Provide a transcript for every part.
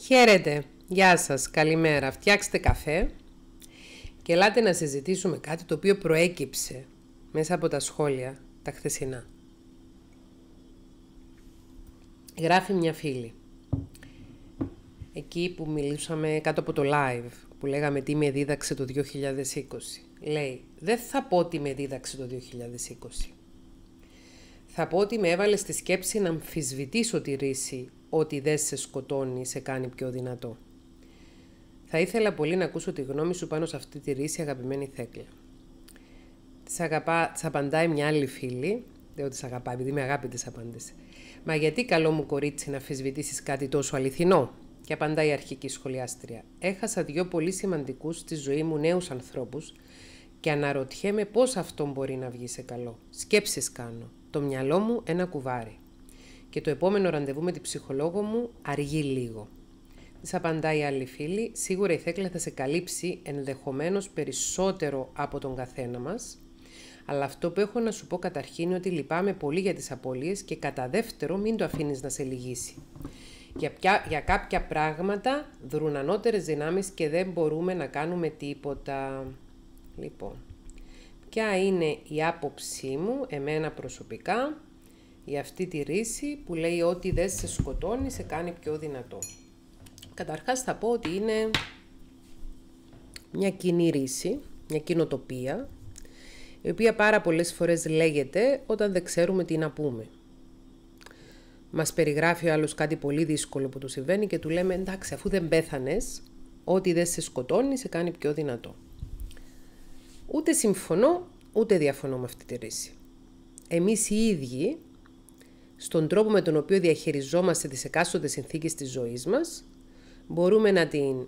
Χαίρετε, γεια σας, καλημέρα. Φτιάξτε καφέ και ελάτε να συζητήσουμε κάτι το οποίο προέκυψε μέσα από τα σχόλια τα χθεσινά. Γράφει μια φίλη, εκεί που μιλούσαμε κάτω από το live, που λέγαμε τι με δίδαξε το 2020. Λέει, δεν θα πω τι με δίδαξε το 2020. Θα πω ότι με έβαλε στη σκέψη να αμφισβητήσω τη ρίση ότι δεν σε σκοτώνει, σε κάνει πιο δυνατό. Θα ήθελα πολύ να ακούσω τη γνώμη σου πάνω σε αυτή τη ρίση, αγαπημένη Θέκλα. Της απαντάει μια άλλη φίλη, δεν της αγαπάει, επειδή με αγάπη της απάντησε. Μα γιατί καλό μου κορίτσι να αμφισβητήσεις κάτι τόσο αληθινό? Και απαντάει η αρχική σχολιάστρια. Έχασα 2 πολύ σημαντικούς στη ζωή μου νέους ανθρώπους και αναρωτιέμαι πώς αυτό μπορεί να βγει σε καλό. Σκέψεις κάνω. Το μυαλό μου ένα κουβάρι. Και το επόμενο ραντεβού με την ψυχολόγο μου αργεί λίγο. Της απαντάει η άλλη φίλη, σίγουρα η Θέκλα θα σε καλύψει ενδεχομένως περισσότερο από τον καθένα μας, αλλά αυτό που έχω να σου πω καταρχήν είναι ότι λυπάμαι πολύ για τις απώλειες και κατά δεύτερο μην το αφήνεις να σε λυγίσει. Για κάποια πράγματα δρούν ανώτερες δυνάμεις και δεν μπορούμε να κάνουμε τίποτα. Λοιπόν, ποια είναι η άποψή μου, εμένα προσωπικά, για αυτή τη ρίση που λέει ότι δεν σε σκοτώνει, σε κάνει πιο δυνατό. Καταρχάς θα πω ότι είναι μια κοινή ρίση, μια κοινοτοπία, η οποία πάρα πολλές φορές λέγεται όταν δεν ξέρουμε τι να πούμε. Μας περιγράφει ο άλλος κάτι πολύ δύσκολο που του συμβαίνει και του λέμε εντάξει, αφού δεν πέθανες, ότι δεν σε σκοτώνει, σε κάνει πιο δυνατό. Ούτε συμφωνώ, ούτε διαφωνώ με αυτή τη ρίση. Εμείς οι ίδιοι, στον τρόπο με τον οποίο διαχειριζόμαστε τις εκάστοτε συνθήκες της ζωής μας, μπορούμε να την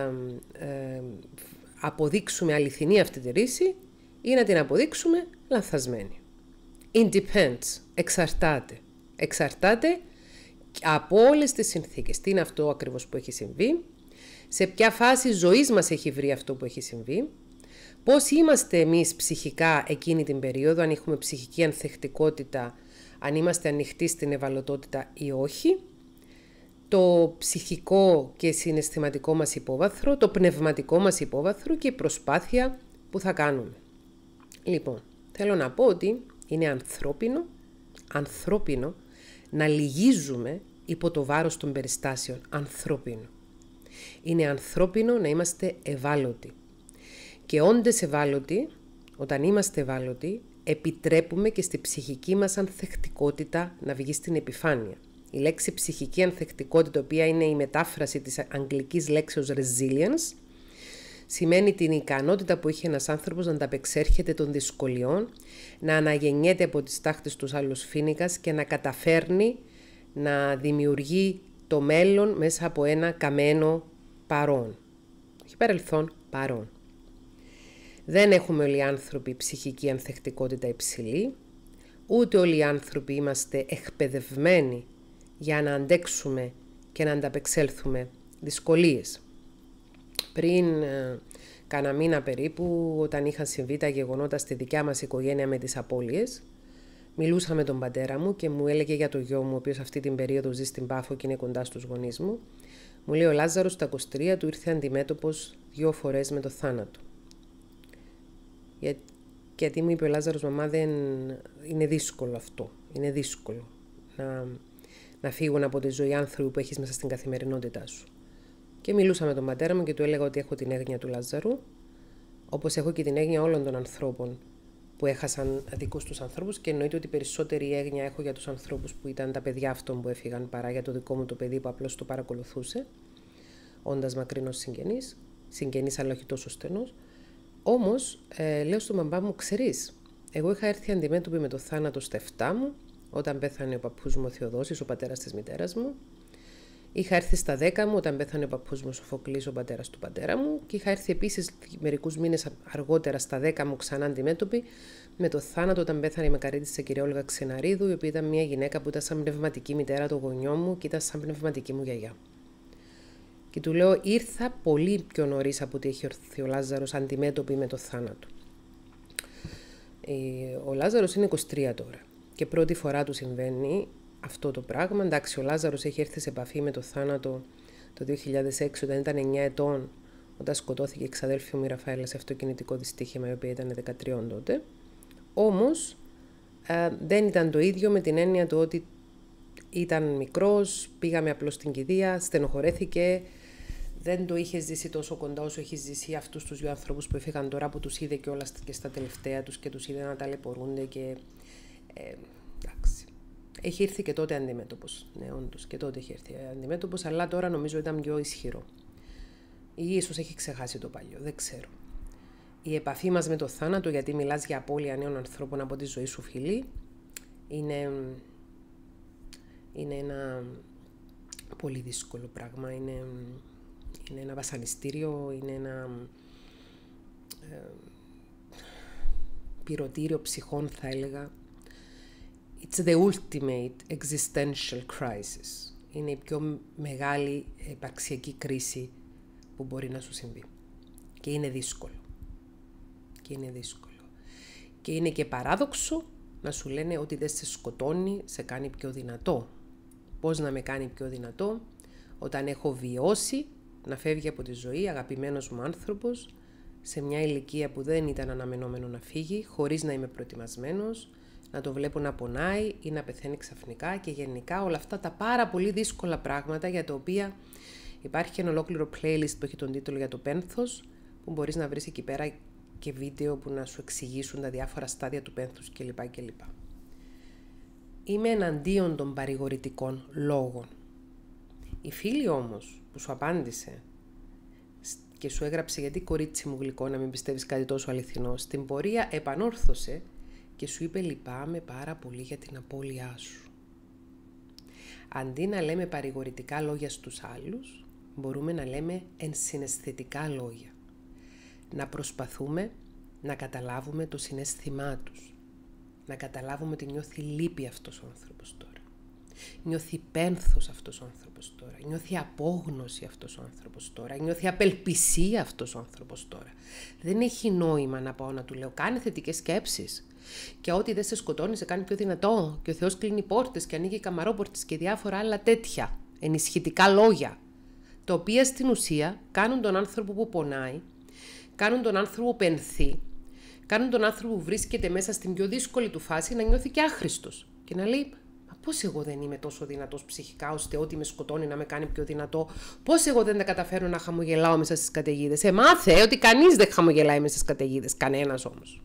αποδείξουμε αληθινή αυτή τη ρίση ή να την αποδείξουμε λανθασμένη. It depends, εξαρτάται. Εξαρτάται από όλες τις συνθήκες. Τι είναι αυτό ακριβώς που έχει συμβεί, σε ποια φάση ζωής μας έχει βρει αυτό που έχει συμβεί, πώς είμαστε εμείς ψυχικά εκείνη την περίοδο, αν έχουμε ψυχική ανθεκτικότητα, αν είμαστε ανοιχτοί στην ευαλωτότητα ή όχι, το ψυχικό και συναισθηματικό μας υπόβαθρο, το πνευματικό μας υπόβαθρο και η προσπάθεια που θα κάνουμε. Λοιπόν, θέλω να πω ότι είναι ανθρώπινο να λυγίζουμε υπό το βάρος των περιστάσεων. Ανθρώπινο. Είναι ανθρώπινο να είμαστε ευάλωτοι. Και όντες ευάλωτοι, όταν είμαστε ευάλωτοι, επιτρέπουμε και στη ψυχική μας ανθεκτικότητα να βγει στην επιφάνεια. Η λέξη ψυχική ανθεκτικότητα, η οποία είναι η μετάφραση της αγγλικής λέξεως resilience, σημαίνει την ικανότητα που έχει ένας άνθρωπος να ανταπεξέρχεται των δυσκολιών, να αναγεννιέται από τις τάχτες του άλλους φοίνικας και να καταφέρνει να δημιουργεί το μέλλον μέσα από ένα καμένο παρόν. Όχι παρελθόν, παρόν. Δεν έχουμε όλοι οι άνθρωποι ψυχική ανθεκτικότητα υψηλή, ούτε όλοι οι άνθρωποι είμαστε εκπαιδευμένοι για να αντέξουμε και να ανταπεξέλθουμε δυσκολίες. Πριν κάνα μήνα περίπου, όταν είχαν συμβεί τα γεγονότα στη δικιά μας οικογένεια με τις απώλειες, μιλούσα με τον πατέρα μου και μου έλεγε για το γιο μου, ο οποίος αυτή την περίοδο ζει στην Πάφο και είναι κοντά στους γονείς μου. Μου λέει ο Λάζαρος στα 23 του ήρθε αντιμέτωπος 2 φορές με το θάνατο. Γιατί μου είπε ο Λάζαρος, μαμά, δεν είναι δύσκολο αυτό. Είναι δύσκολο να φύγουν από τη ζωή άνθρωποι που έχεις μέσα στην καθημερινότητά σου. Και μιλούσα με τον πατέρα μου και του έλεγα ότι έχω την έγνοια του Λάζαρου, όπως έχω και την έγνοια όλων των ανθρώπων που έχασαν δικούς τους ανθρώπους, και εννοείται ότι περισσότερη έγνοια έχω για τους ανθρώπους που ήταν τα παιδιά αυτών που έφυγαν παρά για το δικό μου το παιδί που απλώς το παρακολουθούσε, όντας μακρινός συγγενής αλλά όχι τόσο στενός. Όμως, λέω στον μπαμπά μου, ξέρεις, εγώ είχα έρθει αντιμέτωπη με το θάνατο στα 7 μου, όταν πέθανε ο παππούς μου ο Θεοδόσης, ο πατέρας της μητέρας μου. Είχα έρθει στα 10 μου όταν πέθανε ο παππούς μου ο Σοφοκλής, ο πατέρας του πατέρα μου, και είχα έρθει επίσης μερικούς μήνες αργότερα στα 10 μου ξανά αντιμέτωπη με το θάνατο όταν πέθανε η μακαρίτησα της κυρία Όλγα Ξεναρίδου, η οποία ήταν μια γυναίκα που ήταν σαν πνευματική μητέρα του γονιό μου και ήταν σαν πνευματική μου γιαγιά. Και του λέω, ήρθα πολύ πιο νωρίς από ότι έχει έρθει ο Λάζαρος αντιμέτωπη με το θάνατο. Ο Λάζαρος είναι 23 τώρα και πρώτη φορά του συμβαίνει αυτό το πράγμα. Εντάξει, ο Λάζαρος έχει έρθει σε επαφή με το θάνατο το 2006, όταν ήταν 9 ετών, όταν σκοτώθηκε η ξαδέλφη μου η Ραφαέλα σε αυτοκινητικό δυστύχημα, η οποία ήταν 13 τότε. Όμως δεν ήταν το ίδιο με την έννοια του ότι ήταν μικρός, πήγαμε απλώς στην κηδεία, στενοχωρέθηκε, δεν το είχε ζήσει τόσο κοντά όσο έχει ζήσει αυτούς τους δύο ανθρώπους που έφυγαν τώρα, που τους είδε κιόλας και στα τελευταία τους και τους είδε να ταλαιπωρούνται και εντάξει. Έχει έρθει και τότε αντιμέτωπος, ναι όντως, και τότε έχει έρθει αντιμέτωπος, αλλά τώρα νομίζω ήταν πιο ισχυρό. Ή ίσως έχει ξεχάσει το παλιό, δεν ξέρω. Η επαφή μας με το θάνατο, γιατί μιλάς για απώλεια νέων ανθρώπων από τη ζωή σου, φίλη, είναι ένα πολύ δύσκολο πράγμα. Είναι ένα βασανιστήριο, είναι ένα πυρωτήριο ψυχών, θα έλεγα. It's the ultimate existential crisis. Είναι η πιο μεγάλη υπαρξιακή κρίση που μπορεί να σου συμβεί. Και είναι δύσκολο. Και είναι και παράδοξο να σου λένε ότι δεν σε σκοτώνει, σε κάνει πιο δυνατό. Πώς να με κάνει πιο δυνατό, όταν έχω βιώσει να φεύγει από τη ζωή αγαπημένος μου άνθρωπος σε μια ηλικία που δεν ήταν αναμενόμενο να φύγει, χωρίς να είμαι προετοιμασμένος, να το βλέπω να πονάει ή να πεθαίνει ξαφνικά, και γενικά όλα αυτά τα πάρα πολύ δύσκολα πράγματα για τα οποία υπάρχει ένα ολόκληρο playlist που έχει τον τίτλο για το πένθος, που μπορείς να βρεις εκεί πέρα και βίντεο που να σου εξηγήσουν τα διάφορα στάδια του πένθους κλπ. Είμαι εναντίον των παρηγορητικών λόγων. Η φίλη όμως που σου απάντησε και σου έγραψε «Γιατί κορίτσι μου γλυκό να μην πιστεύεις κάτι τόσο αληθινό», στην πορεία επανόρθωσε και σου είπε «Λυπάμαι πάρα πολύ για την απώλειά σου». Αντί να λέμε παρηγορητικά λόγια στους άλλους, μπορούμε να λέμε ενσυναισθητικά λόγια. Να προσπαθούμε να καταλάβουμε το συναίσθημά τους. Να καταλάβουμε ότι νιώθει λύπη αυτός ο άνθρωπος τώρα. Νιώθει πένθος αυτός ο άνθρωπος τώρα. Νιώθει απόγνωση αυτός ο άνθρωπος τώρα. Νιώθει απελπισία αυτός ο άνθρωπος τώρα. Δεν έχει νόημα να πάω να του λέω «Κάνε θετικές σκέψεις». Και ό,τι δεν σε σκοτώνει σε κάνει πιο δυνατό. Και ο Θεός κλείνει πόρτες και ανοίγει καμαρόπορτες και διάφορα άλλα τέτοια ενισχυτικά λόγια. Τα οποία στην ουσία κάνουν τον άνθρωπο που πονάει, κάνουν τον άνθρωπο που πενθεί, κάνουν τον άνθρωπο που βρίσκεται μέσα στην πιο δύσκολη του φάση να νιώθει και άχρηστος. Και να λέει «Μα πώς εγώ δεν είμαι τόσο δυνατός ψυχικά ώστε ό,τι με σκοτώνει να με κάνει πιο δυνατό, πώς εγώ δεν τα καταφέρω να χαμογελάω μέσα στις καταιγίδες». Μάθε ότι κανείς δεν χαμογελάει μέσα στις καταιγίδες, κανένας όμως.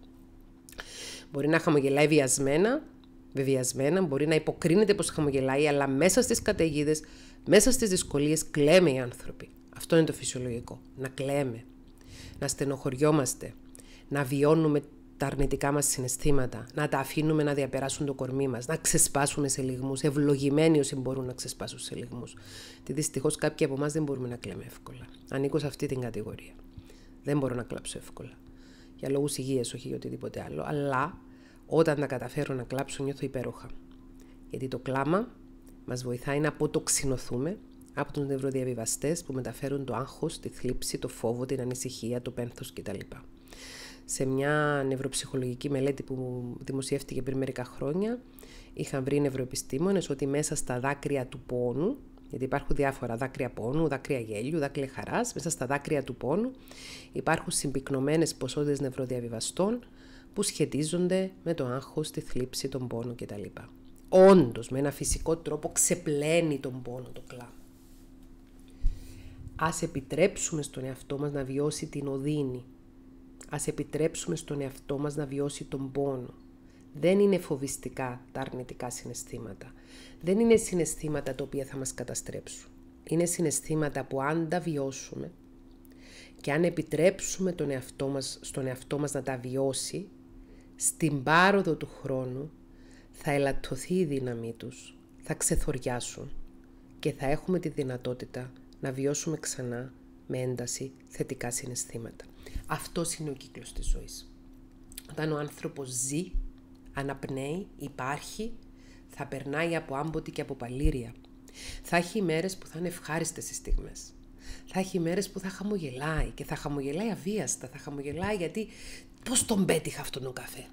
Μπορεί να χαμογελάει βεβαιασμένα, μπορεί να υποκρίνεται πως χαμογελάει, αλλά μέσα στις καταιγίδες, μέσα στις δυσκολίες κλαίμε οι άνθρωποι. Αυτό είναι το φυσιολογικό. Να κλαίμε, να στενοχωριόμαστε, να βιώνουμε τα αρνητικά μας συναισθήματα, να τα αφήνουμε να διαπεράσουν το κορμί μας, να ξεσπάσουμε σε λυγμούς, ευλογημένοι όσοι μπορούν να ξεσπάσουν σε λυγμούς. Τι δυστυχώς κάποιοι από εμάς δεν μπορούμε να κλαίμε εύκολα. Ανήκω σε αυτή την κατηγορία. Δεν μπορώ να κλάψω εύκολα. Για λόγους υγείας, όχι για οτιδήποτε άλλο. Αλλά όταν τα καταφέρω να κλάψω, νιώθω υπέροχα. Γιατί το κλάμα μας βοηθάει να αποτοξινωθούμε από τους νευροδιαβιβαστές που μεταφέρουν το άγχος, τη θλίψη, το φόβο, την ανησυχία, το πένθος κτλ. Σε μια νευροψυχολογική μελέτη που δημοσιεύτηκε πριν μερικά χρόνια, είχαν βρει νευροεπιστήμονες ότι μέσα στα δάκρυα του πόνου, γιατί υπάρχουν διάφορα δάκρυα πόνου, δάκρυα γέλιου, δάκρυα χαράς, μέσα στα δάκρυα του πόνου υπάρχουν συμπυκνωμένες ποσότητες νευροδιαβιβαστών που σχετίζονται με το άγχος, τη θλίψη, τον πόνο κτλ. Όντως, με ένα φυσικό τρόπο ξεπλένει τον πόνο το κλάμα. Ας επιτρέψουμε στον εαυτό μας να βιώσει την οδύνη. Ας επιτρέψουμε στον εαυτό μας να βιώσει τον πόνο. Δεν είναι φοβιστικά τα αρνητικά συναισθήματα. Δεν είναι συναισθήματα τα οποία θα μας καταστρέψουν. Είναι συναισθήματα που αν τα βιώσουμε και αν επιτρέψουμε στον εαυτό μας να τα βιώσει, στην πάροδο του χρόνου θα ελαττωθεί η δύναμή τους, θα ξεθοριάσουν και θα έχουμε τη δυνατότητα να βιώσουμε ξανά με ένταση θετικά συναισθήματα. Αυτός είναι ο κύκλος της ζωής. Όταν ο άνθρωπος ζει, αναπνέει, υπάρχει, θα περνάει από άμποτη και από παλήρια. Θα έχει μέρες που θα είναι ευχάριστες οι στιγμές. Θα έχει μέρες που θα χαμογελάει και θα χαμογελάει αβίαστα, θα χαμογελάει γιατί πώς τον πέτυχα αυτόν τον καφέ.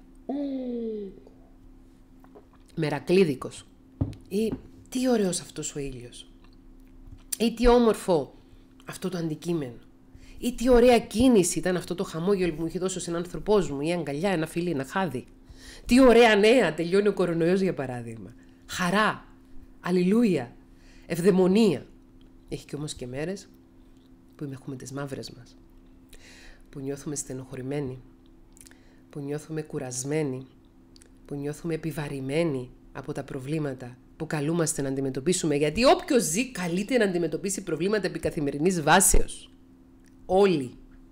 Μερακλίδικος. Ή τι ωραίος αυτός ο ήλιος. Ή τι όμορφο αυτό το αντικείμενο. Ή τι ωραία κίνηση ήταν αυτό το χαμόγελο που μου είχε δώσει ο συνάνθρωπός μου, η αγκαλιά, ένα φιλί, ένα χάδι. Τι ωραία νέα, τελειώνει ο κορονοϊός για παράδειγμα. Χαρά, αλληλούια, ευδαιμονία. Έχει και όμως και μέρες που έχουμε τις μαύρες μας, που νιώθουμε στενοχωρημένοι, που νιώθουμε κουρασμένοι, που νιώθουμε επιβαρημένοι από τα προβλήματα που καλούμαστε να αντιμετωπίσουμε, γιατί όποιος ζει καλείται να αντιμετωπίσει προβλήματα επί καθημερινής βάσεως. Όλοι.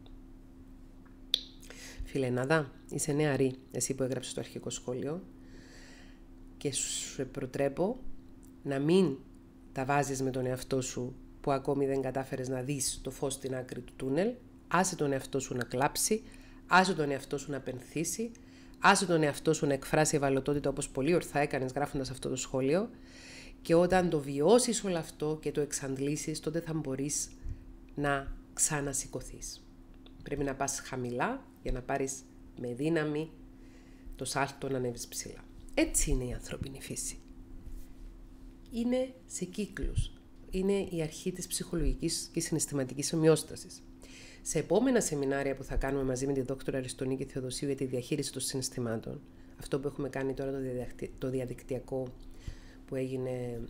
Φίλε Ναδά, είσαι νεαρή, εσύ που έγραψες το αρχικό σχόλιο, και σου προτρέπω να μην τα βάζεις με τον εαυτό σου που ακόμη δεν κατάφερες να δεις το φως στην άκρη του τούνελ. Άσε τον εαυτό σου να κλάψει, άσε τον εαυτό σου να πενθήσει, άσε τον εαυτό σου να εκφράσει ευαλωτότητα, όπως πολύ ορθά έκανες γράφοντας αυτό το σχόλιο, και όταν το βιώσεις όλο αυτό και το εξαντλήσεις, τότε θα μπορείς να ξανασηκωθείς. Πρέπει να πας χαμηλά για να πάρεις με δύναμη το σάλτο να ανέβεις ψηλά. Έτσι είναι η ανθρώπινη φύση. Είναι σε κύκλους. Είναι η αρχή της ψυχολογικής και συναισθηματικής ομοιόστασης. Σε επόμενα σεμινάρια που θα κάνουμε μαζί με τη δόκτωρα Αριστονίκη Θεοδοσίου για τη διαχείριση των συναισθημάτων, αυτό που έχουμε κάνει τώρα το διαδικτυακό που έγινε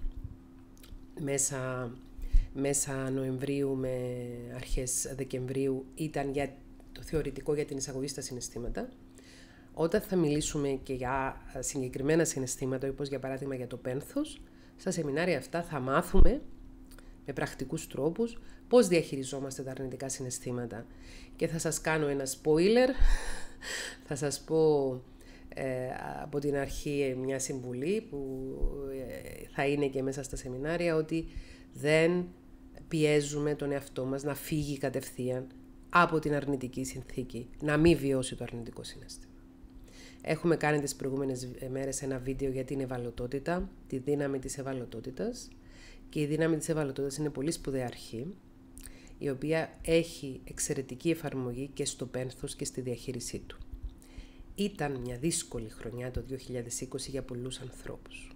μέσα Νοεμβρίου με αρχές Δεκεμβρίου, ήταν για το θεωρητικό για την εισαγωγή στα συναισθήματα. Όταν θα μιλήσουμε και για συγκεκριμένα συναισθήματα, όπως για παράδειγμα για το πένθος, στα σεμινάρια αυτά θα μάθουμε με πρακτικούς τρόπους πώς διαχειριζόμαστε τα αρνητικά συναισθήματα. Και θα σας κάνω ένα spoiler, θα σας πω από την αρχή μια συμβουλή που θα είναι και μέσα στα σεμινάρια, ότι δεν πιέζουμε τον εαυτό μας να φύγει κατευθείαν από την αρνητική συνθήκη, να μην βιώσει το αρνητικό συναίσθημα. Έχουμε κάνει τις προηγούμενες μέρες ένα βίντεο για την ευαλωτότητα, τη δύναμη της ευαλωτότητας, και η δύναμη της ευαλωτότητας είναι πολύ σπουδαία αρχή, η οποία έχει εξαιρετική εφαρμογή και στο πένθος και στη διαχείρισή του. Ήταν μια δύσκολη χρονιά το 2020 για πολλούς ανθρώπους.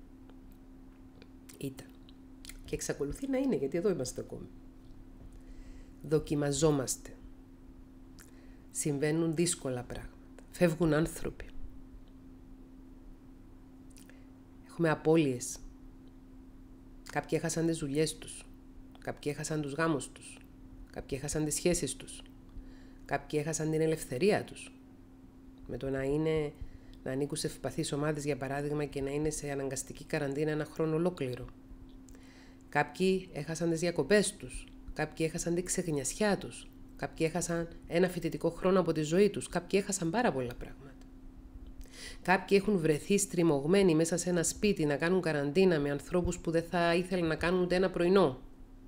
Ήταν. Και εξακολουθεί να είναι, γιατί εδώ είμαστε ακόμη. Δοκιμαζόμαστε. Συμβαίνουν δύσκολα πράγματα. Φεύγουν άνθρωποι. Έχουμε απώλειες. Κάποιοι έχασαν τις δουλειές τους. Κάποιοι έχασαν τους γάμους τους. Κάποιοι έχασαν τις σχέσεις τους. Κάποιοι έχασαν την ελευθερία τους. Με το να ανήκουν σε ευπαθείς ομάδες, για παράδειγμα, και να είναι σε αναγκαστική καραντίνα ένα χρόνο ολόκληρο. Κάποιοι έχασαν τις διακοπές τους. Κάποιοι έχασαν την ξεγνιασιά τους. Κάποιοι έχασαν ένα φοιτητικό χρόνο από τη ζωή τους. Κάποιοι έχασαν πάρα πολλά πράγματα. Κάποιοι έχουν βρεθεί στριμωγμένοι μέσα σε ένα σπίτι να κάνουν καραντίνα με ανθρώπους που δεν θα ήθελαν να κάνουν ούτε ένα πρωινό.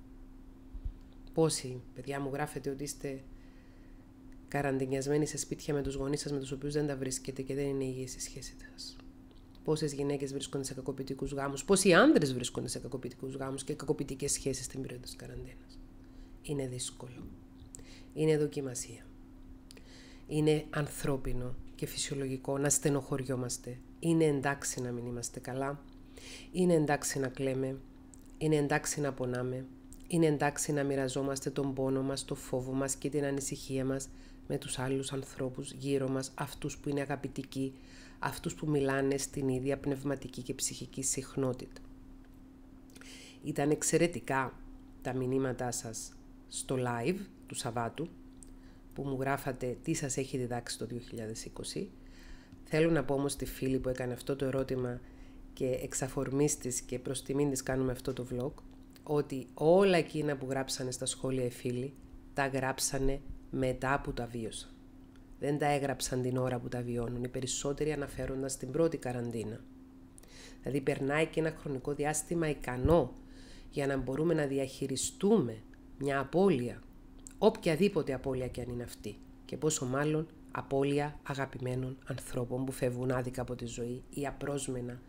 Πόσοι, παιδιά μου, γράφετε ότι είστε καραντινιασμένοι σε σπίτια με τους γονείς σας με τους οποίους δεν τα βρίσκετε και δεν είναι υγιής η σχέση σας. Πόσες γυναίκες βρίσκονται σε κακοποιητικούς γάμους, πόσοι άνδρες βρίσκονται σε κακοποιητικούς γάμους και κακοποιητικές σχέσεις στην περίοδο της καραντίνας. Είναι δύσκολο. Είναι δοκιμασία. Είναι ανθρώπινο και φυσιολογικό να στενοχωριόμαστε. Είναι εντάξει να μην είμαστε καλά. Είναι εντάξει να κλαίμε. Είναι εντάξει να πονάμε. Είναι εντάξει να μοιραζόμαστε τον πόνο μας, το φόβο μας και την ανησυχία μας με τους άλλους ανθρώπους γύρω μας, αυτούς που είναι αγαπητικοί, αυτούς που μιλάνε στην ίδια πνευματική και ψυχική συχνότητα. Ήταν εξαιρετικά τα μηνύματά σας στο live του Σαββάτου, που μου γράφατε τι σας έχει διδάξει το 2020. Θέλω να πω όμως στη φίλη που έκανε αυτό το ερώτημα και εξ αφορμής της και προς τιμήν της κάνουμε αυτό το vlog, ότι όλα εκείνα που γράψανε στα σχόλια οι φίλοι, τα γράψανε μετά που τα βίωσαν. Δεν τα έγραψαν την ώρα που τα βιώνουν, οι περισσότεροι αναφέροντας την πρώτη καραντίνα. Δηλαδή περνάει και ένα χρονικό διάστημα ικανό για να μπορούμε να διαχειριστούμε μια απώλεια, οποιαδήποτε απώλεια και αν είναι αυτή, και πόσο μάλλον απώλεια αγαπημένων ανθρώπων που φεύγουν άδικα από τη ζωή ή απρόσμενα.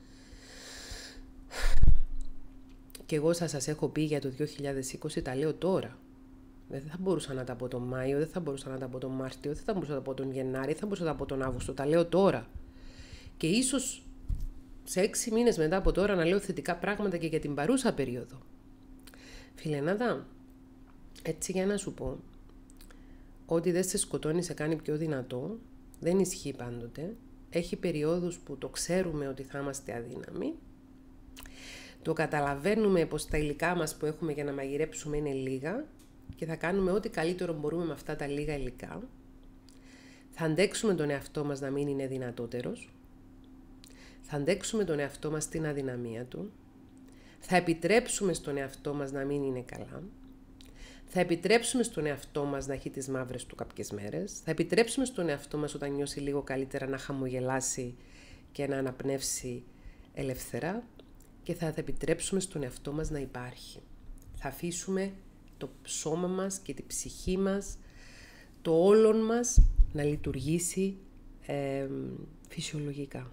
Και εγώ σας έχω πει για το 2020, τα λέω τώρα. Δεν θα μπορούσα να τα πω τον Μάιο, δεν θα μπορούσα να τα πω τον Μάρτιο, δεν θα μπορούσα να τα πω τον Γενάρη, δεν θα μπορούσα να τα πω τον Αύγουστο, τα λέω τώρα. Και ίσως σε 6 μήνες μετά από τώρα να λέω θετικά πράγματα και για την παρούσα περίοδο. Φιλενάδα, έτσι για να σου πω, ότι δεν σε σκοτώνει σε κάνει πιο δυνατό, δεν ισχύει πάντοτε. Έχει περιόδους που το ξέρουμε ότι θα είμαστε αδύναμοι. Το καταλαβαίνουμε πως τα υλικά μας που έχουμε για να μαγειρέψουμε είναι λίγα και θα κάνουμε ό,τι καλύτερο μπορούμε με αυτά τα λίγα υλικά. Θα αντέξουμε τον εαυτό μας να μην είναι δυνατότερος. Θα αντέξουμε τον εαυτό μας στην αδυναμία του. Θα επιτρέψουμε στον εαυτό μας να μην είναι καλά. Θα επιτρέψουμε στον εαυτό μας να έχει τις μαύρες του κάποιες μέρες. Θα επιτρέψουμε στον εαυτό μας όταν νιώσει λίγο καλύτερα να χαμογελάσει και να αναπνεύσει ελεύθερα. Και θα επιτρέψουμε στον εαυτό μας να υπάρχει. Θα αφήσουμε το σώμα μας και τη ψυχή μας, το όλον μας να λειτουργήσει φυσιολογικά.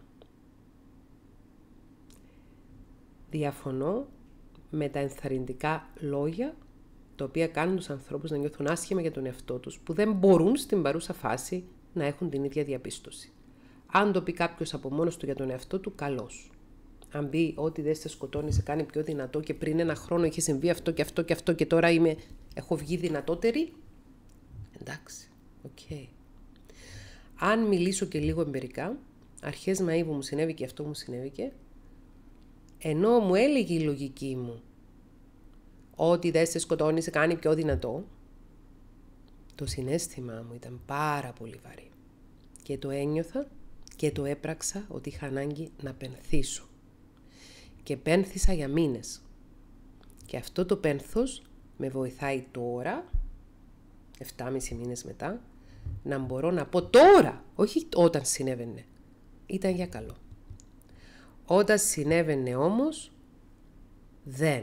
Διαφωνώ με τα ενθαρρυντικά λόγια τα οποία κάνουν τους ανθρώπους να νιώθουν άσχημα για τον εαυτό τους, που δεν μπορούν στην παρούσα φάση να έχουν την ίδια διαπίστωση. Αν το πει κάποιος από μόνος του για τον εαυτό του, καλώς. Αν πει ότι δεν σε σκοτώνει, σε κάνει πιο δυνατό και πριν ένα χρόνο είχε συμβεί αυτό και αυτό και αυτό και τώρα έχω βγει δυνατότερη, εντάξει, οκ. Αν μιλήσω και λίγο εμπειρικά, αρχές Μαΐου μου συνέβη και αυτό μου συνέβηκε, ενώ μου έλεγε η λογική μου ότι δεν σε σκοτώνει, σε κάνει πιο δυνατό, το συναίσθημά μου ήταν πάρα πολύ βαρύ. Και το ένιωθα και το έπραξα ότι είχα ανάγκη να πενθήσω. Και πένθησα για μήνες. Και αυτό το πένθος με βοηθάει τώρα, 7,5 μήνες μετά, να μπορώ να πω τώρα, όχι όταν συνέβαινε, ήταν για καλό. Όταν συνέβαινε όμως, δεν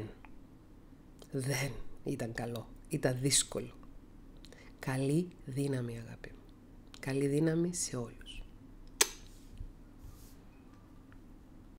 ήταν καλό, ήταν δύσκολο. Καλή δύναμη, αγάπη μου. Καλή δύναμη σε όλους.